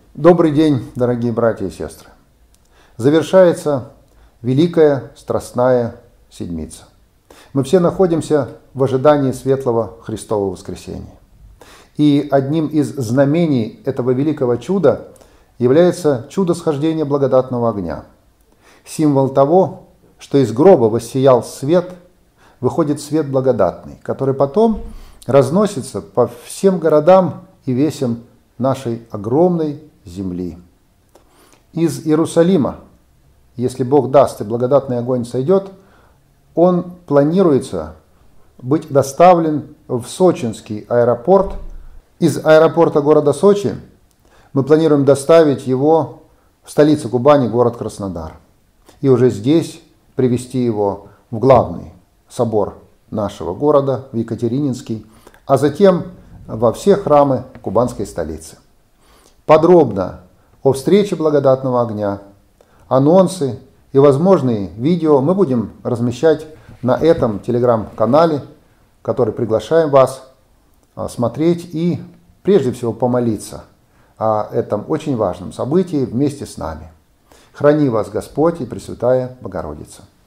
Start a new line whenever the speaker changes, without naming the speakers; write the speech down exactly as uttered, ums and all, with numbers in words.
Добрый день, дорогие братья и сестры! Завершается Великая Страстная Седмица. Мы все находимся в ожидании светлого Христового воскресения. И одним из знамений этого великого чуда является чудо схождения благодатного огня. Символ того, что из гроба воссиял свет, выходит свет благодатный, который потом разносится по всем городам и весям нашей огромной земли. Из Иерусалима, если Бог даст и благодатный огонь сойдет, он планируется быть доставлен в Сочинский аэропорт. Из аэропорта города Сочи мы планируем доставить его в столицу Кубани, город Краснодар. И уже здесь привезти его в главный собор нашего города, в Екатерининский, а затем во все храмы кубанской столицы. Подробно о встрече благодатного огня, анонсы и возможные видео мы будем размещать на этом телеграм-канале, который приглашаем вас смотреть и прежде всего помолиться о этом очень важном событии вместе с нами. Храни вас Господь и Пресвятая Богородица.